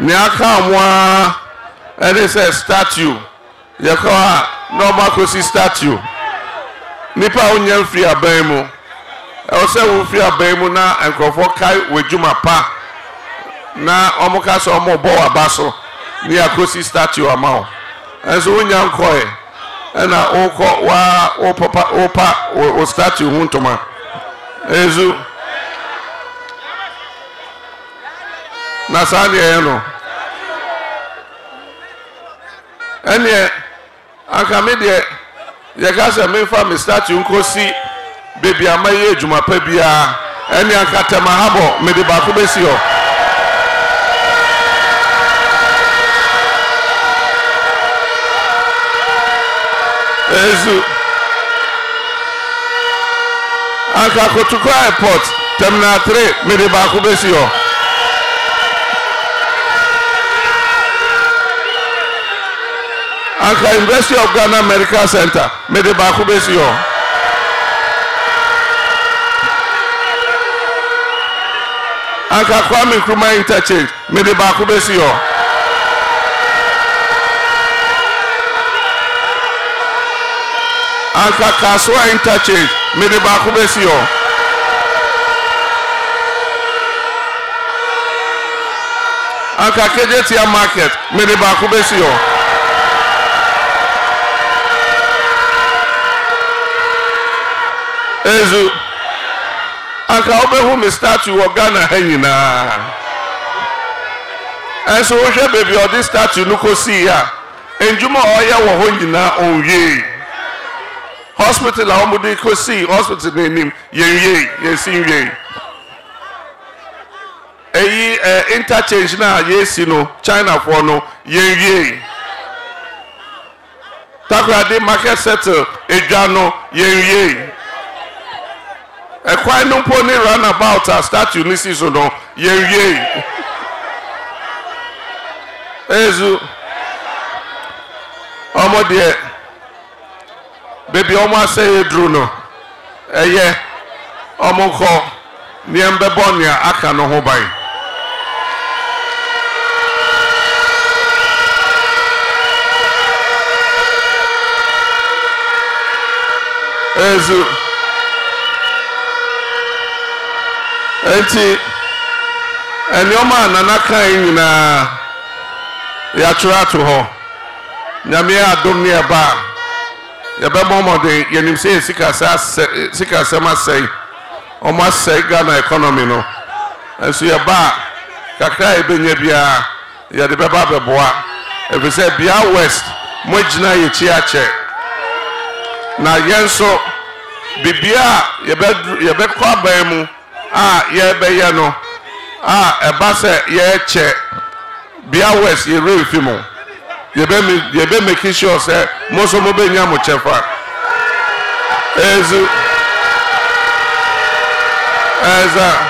Niaka mwa and it says statue. Yakawa normal kosi statue. Nipa onye free abemu. I say we free abemu na enkrofo kai wejuma pa. Na omoka so omo bo abaso. Ni akosi statue amao. Enso onya nkoe. Na oko wa o papa o statue huntoma. Ezu na sani eno. Ene aka me de ye ga se me fa me statue nkosi baby amaye adwuma pa bia ene aka temahabo me de ba ko besi o. Ezu aka Kotuko Airport Terminal 3 me de ba ko besi o. Aka University of Ghana Medical Center me de ba ko besi o. Aka Kwame Nkrumah Interchange me de ba ko besi o. Aka Kaswa Interchange me de ba ko besi o. Aka Kejetia Market me de ba ko besi o. Ezu aka obehu me statue of Ghana hanyina. Enso wo hwe baby o this statue no kosi ya enjuma oye wo ho nyina onye hospital a omudi kosi hospital nenim yenye yesinye eyi interchange na yesi no China for no yenye Takrade market settle edwa no yenye a quite no pony run about a statue Nissi so no ye. Ezu Omo de baby Omo say Druno. Eye Omo ko niembe bonia aka no ho bai. Ezu enti enioma Nana kan nyina ya twra to ho nyame adom ne eba ya be momode yenim se sika sema sei o ma sei Ghana economy no enso ya ba kakra ebenya bia ya de beba beboa e se bia west mo gina ye chi ache na yenso bibia ye be kwa ba mu ye be ye no eba se ye che bia west ye refi mo ye be make sure say mo so mo be nya mo chefa eza